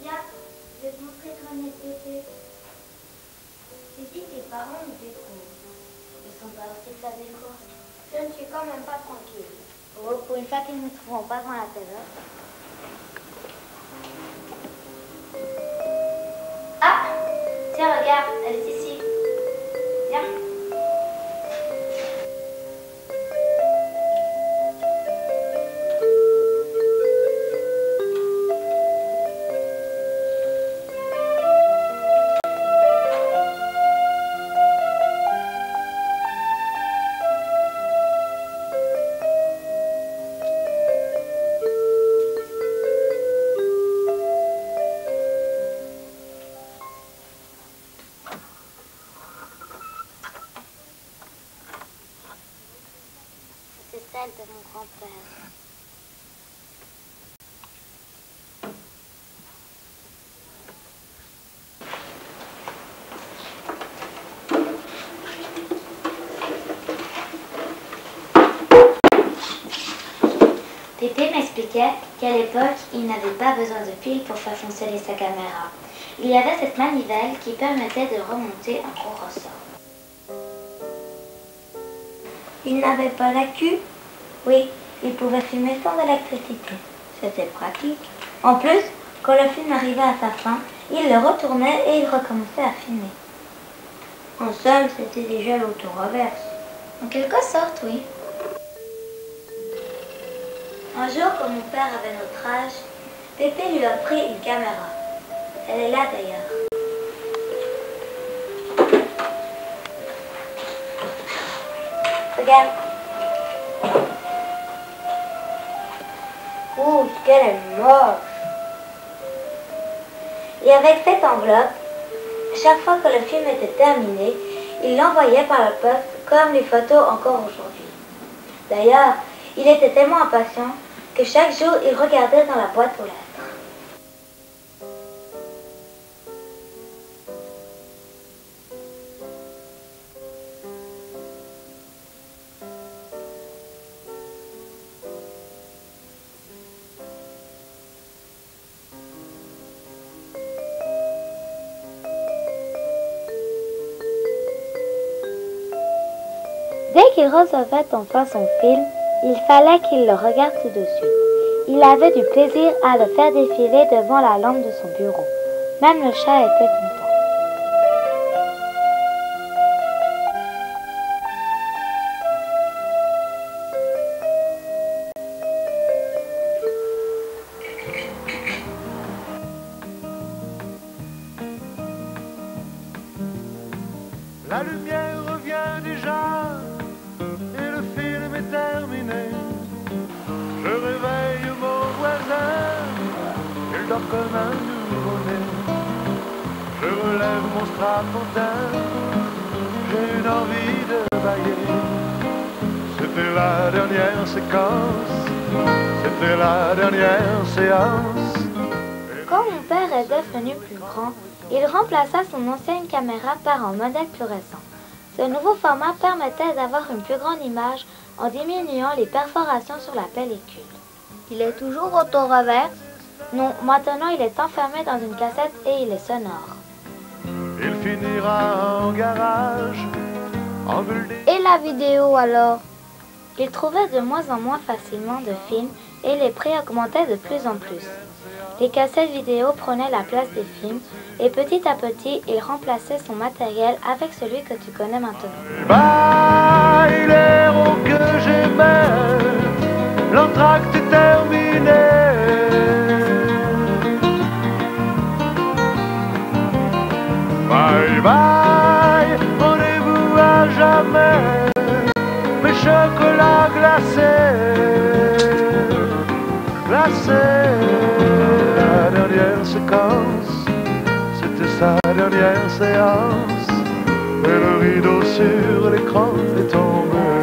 Viens, je vais te montrer ton bébé. Et si tes parents nous découvrent? Ils sont pas aussi faire des courses. Je ne suis quand même pas tranquille. Oh, pour une fois qu'ils ne nous trouveront pas dans la télé. Ah! Tiens, regarde, elle est ici. Viens. C'est celle de mon grand-père. Pépé m'expliquait qu'à l'époque, il n'avait pas besoin de fil pour faire fonctionner sa caméra. Il y avait cette manivelle qui permettait de remonter un gros ressort. Il n'avait pas d'accu? Oui, il pouvait filmer sans électricité. C'était pratique. En plus, quand le film arrivait à sa fin, il le retournait et il recommençait à filmer. En somme, c'était déjà l'auto-reverse. En quelque sorte, oui. Un jour, quand mon père avait notre âge, Pépé lui a pris une caméra. Elle est là d'ailleurs. Regarde. Ouh, qu'elle est moche. Et avec cette enveloppe, chaque fois que le film était terminé, il l'envoyait par la poste comme les photos encore aujourd'hui. D'ailleurs, il était tellement impatient que chaque jour, il regardait dans la boîte aux lettres. Dès qu'il recevait enfin son film, il fallait qu'il le regarde tout de suite. Il avait du plaisir à le faire défiler devant la lampe de son bureau. Même le chat était content. La lumière revient déjà et le film est terminé. Je réveille mon voisin, il dort comme un nouveau-né. Je relève mon strapontin, j'ai une envie de bailler. C'était la dernière séquence, c'était la dernière séance. Quand mon père est devenu plus grand, il remplaça son ancienne caméra par un modèle plus récent. Ce nouveau format permettait d'avoir une plus grande image en diminuant les perforations sur la pellicule. Il est toujours auto-reverse? Non, maintenant il est enfermé dans une cassette et il est sonore. Il finira en garage, en bulle. Et la vidéo alors? Il trouvait de moins en moins facilement de films et les prix augmentaient de plus en plus. Les cassettes vidéo prenaient la place des films et petit à petit, il remplaçait son matériel avec celui que tu connais maintenant. Bye, l'héros que j'aimais, l'entracte est terminé. Bye bye, rendez-vous à jamais, mes chocolats glacés, glacés. La dernière séquence, c'était sa dernière séance, et le rideau sur l'écran est tombé.